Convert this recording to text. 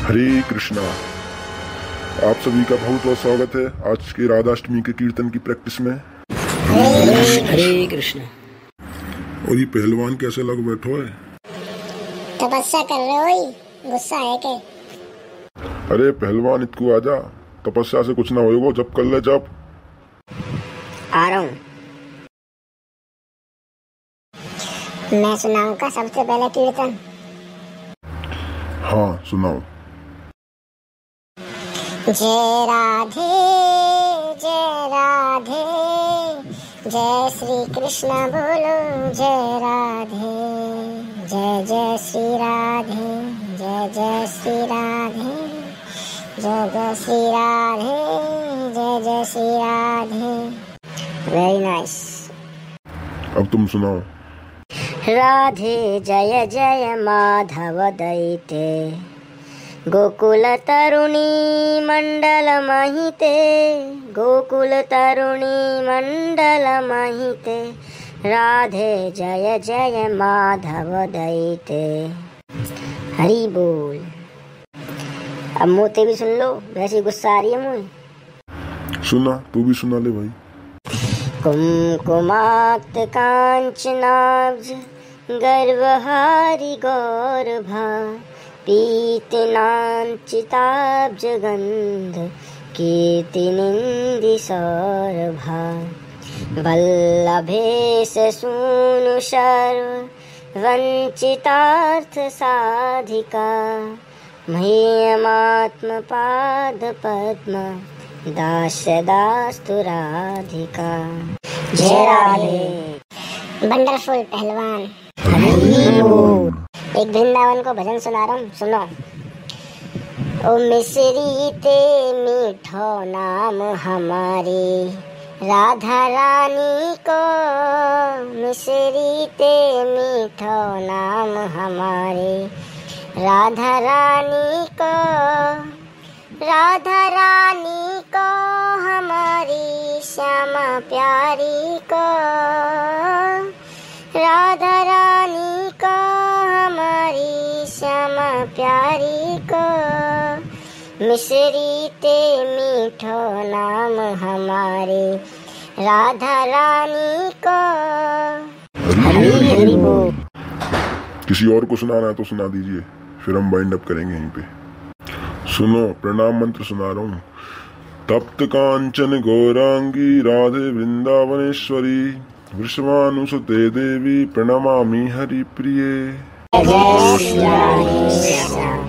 हरे कृष्णा। आप सभी का बहुत बहुत स्वागत है आज के राधाष्टमी के कीर्तन की प्रैक्टिस में। हरे कृष्णा। और ये पहलवान कैसे लग बैठो है? तपस्या कर रहे हो? गुस्सा है के? अरे पहलवान इतकू आजा, तपस्या से कुछ ना होएगो, जब कर ले जब। आ रहा हूँ। मैं सुनाऊंगा सबसे पहले कीर्तन। हाँ सुनाओ। जय राधे जय राधे, जय श्री कृष्ण बोलो जय राधे, जय जय श्री राधे, जय जय श्री राधे, जय जय श्री राधे, जय जय श्री राधे। Very nice. अब तुम सुनाओ। राधे जय जय माधव दैते, गोकुल तरुणी मंडल महिते, गोकुल तरुणी मंडल महिते, राधे जय जय माधव दैते। हरि बोल। अब मोते भी सुन लो, वैसी गुस्सा आ रही है मुझे। सुना, तू भी सुना ले भाई। कुमकुमाक्त कांचनाब्ज गर्वहारि गौरभा, पीतनांचिताब्ज गंध कीर्तिनिंदि सौरभा, वल्लभेश सूनु शर्व वंचितार्थ साधिका, मह्यमात्म पाद पद्म दास दास्तु राधिका। जय राधे। वंडरफुल पहलवान। एक वृंदावन को भजन सुना रहा हूँ, सुनो। ओ मिसरी ते मीठो नाम हमारी, राधा रानी को मिसरी ते मीठो नाम हमारे, राधा रानी को, राधा रानी को हमारी श्यामा प्यारी को, राधा रानी को हमारी श्यामा प्यारी को, मिसरी ते मीठो नाम हमारे, राधा रानी को। हरि बोल। किसी और को सुनाना है तो सुना दीजिए, फिर हम वाइंड अप करेंगे यहीं पे। सुनो, प्रणाम मंत्र सुना रहा हूँ। तप्त कांचन गौरांगी राधे वृंदावनेश्वरी, वृषभानुसुते देवी प्रणमामि हरि प्रिये। जय श्री राधे।